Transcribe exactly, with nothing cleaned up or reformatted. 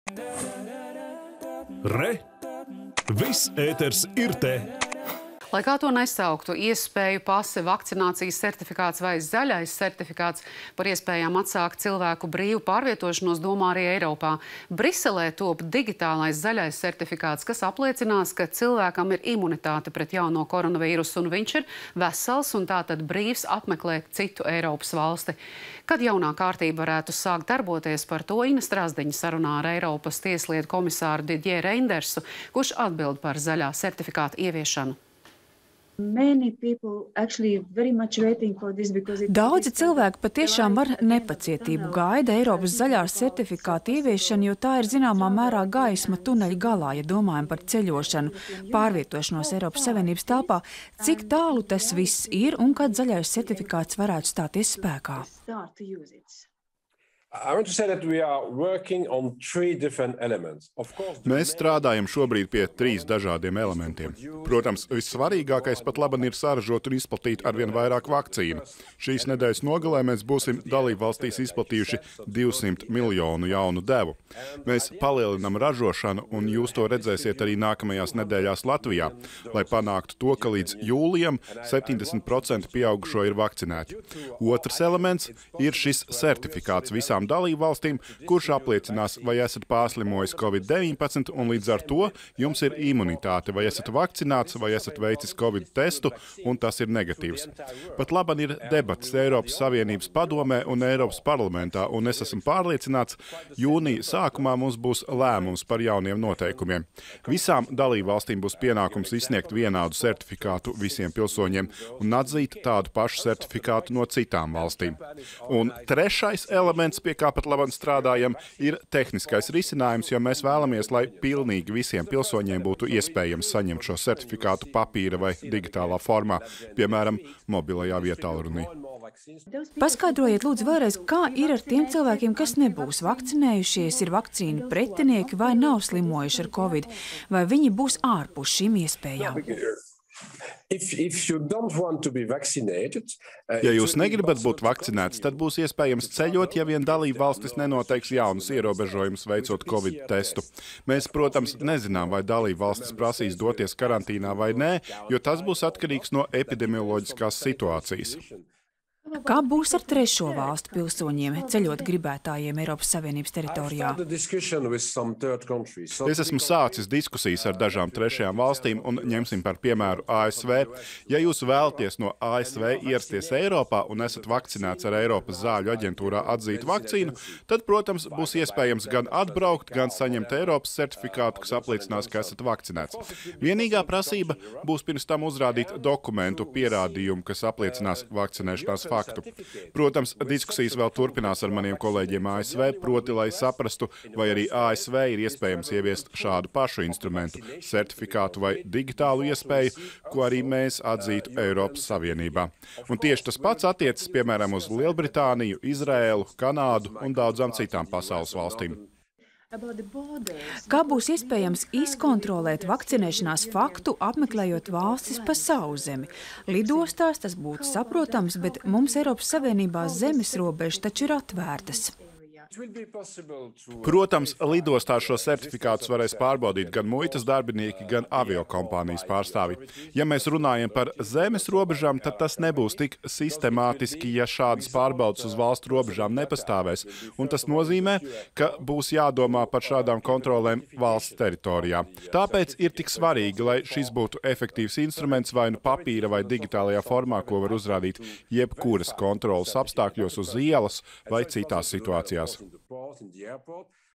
Re! Viss ēters ir te! Lai kā to nesauktu, iespēju pase, vakcinācijas certifikāts vai zaļais certifikāts par iespējām atsākt cilvēku brīvu pārvietošanos domā arī Eiropā. Briselē top digitālais zaļais certifikāts, kas apliecinās, ka cilvēkam ir imunitāte pret jauno koronavīrusu un viņš ir vesels un tātad brīvs apmeklēt citu Eiropas valsti. Kad jaunā kārtība varētu sākt darboties, par to Ina Strasdiņa sarunā ar Eiropas tieslietu komisāru Didier Reindersu, kurš atbild par zaļā certifikāta ieviešanu. Daudzi cilvēki patiešām ar nepacietību gaida Eiropas zaļā certifikāta ieviešanu, jo tā ir zināmā mērā gaisma tuneļa galā, ja domājam par ceļošanu, pārvietošanos Eiropas Savienības telpā, cik tālu tas viss ir un kad zaļais certifikāts varētu stāties spēkā. Mēs strādājam šobrīd pie trīs dažādiem elementiem. Protams, vissvarīgākais pat laban ir saražot un izplatīt arvien vairāk vakcīnu. Šīs nedēļas nogalē mēs būsim dalībvalstīs izplatījuši divsimt miljonu jaunu devu. Mēs palielinam ražošanu, un jūs to redzēsiet arī nākamajās nedēļās Latvijā, lai panāktu to, ka līdz jūlijam septiņdesmit procenti pieaugušo ir vakcinēti. Otrs elements ir šis certifikāts visām dalībvalstīm, kurš apliecinās, vai esat pārslimojis covid deviņpadsmit un līdz ar to jums ir imunitāte, vai esat vakcinēts, vai esat veicis covid testu un tas ir negatīvs. Pat laban ir debats Eiropas Savienības padomē un Eiropas parlamentā, un es esmu pārliecināts, jūnija sākumā mums būs lēmums par jauniem noteikumiem. Visām dalībvalstīm būs pienākums izsniegt vienādu certifikātu visiem pilsoņiem un atzīt tādu pašu certifikātu no citām valstīm. Un trešais elements, pie kā pat labam strādājam, ir tehniskais risinājums, jo mēs vēlamies, lai pilnīgi visiem pilsoņiem būtu iespējams saņemt šo certifikātu papīra vai digitālā formā, piemēram, mobilajā vietālrunī. Paskaidrojiet lūdzu vēlreiz, kā ir ar tiem cilvēkiem, kas nebūs vakcinējušies, ir vakcīnu pretinieki vai nav slimojuši ar covid, vai viņi būs ārpus šīm iespējām? Ja jūs negribat būt vakcinēts, tad būs iespējams ceļot, ja vien dalībvalstis nenoteiks jaunus ierobežojumus veicot covid testu. Mēs, protams, nezinām, vai dalībvalstis prasīs doties karantīnā vai nē, jo tas būs atkarīgs no epidemioloģiskās situācijas. Kā būs ar trešo valstu pilsoņiem, ceļot gribētājiem Eiropas Savienības teritorijā? Es esmu sācis diskusijas ar dažām trešajām valstīm un ņemsim par piemēru A S V. Ja jūs vēlaties no A S V ierasties Eiropā un esat vakcinēts ar Eiropas zāļu aģentūrā atzītu vakcīnu, tad, protams, būs iespējams gan atbraukt, gan saņemt Eiropas certifikātu, kas apliecinās, ka esat vakcinēts. Vienīgā prasība būs pirms tam uzrādīt dokumentu pierādījumu, kas apliecinās vakcinēšanās faktu. Protams, diskusijas vēl turpinās ar maniem kolēģiem A S V, proti, lai saprastu, vai arī A S V ir iespējams ieviest šādu pašu instrumentu, certifikātu vai digitālu iespēju, ko arī mēs atzītu Eiropas Savienībā. Un tieši tas pats attiecas, piemēram, uz Lielbritāniju, Izraēlu, Kanādu un daudzām citām pasaules valstīm. Kā būs iespējams izkontrolēt vakcinēšanās faktu, apmeklējot valstis pa sauszemi? Lidostās tas būtu saprotams, bet mums Eiropas Savienībā zemes robežas taču ir atvērtas. Protams, lidostā šo certifikātus varēs pārbaudīt gan muitas darbinieki, gan aviokompānijas pārstāvi. Ja mēs runājam par zemes robežām, tad tas nebūs tik sistemātiski, ja šādas pārbaudas uz valstu robežām nepastāvēs. Un tas nozīmē, ka būs jādomā par šādām kontrolēm valsts teritorijā. Tāpēc ir tik svarīgi, lai šis būtu efektīvs instruments vai nu papīra vai digitālajā formā, ko var uzrādīt jebkuras kontrolas apstākļos uz ielas vai citās situācijās.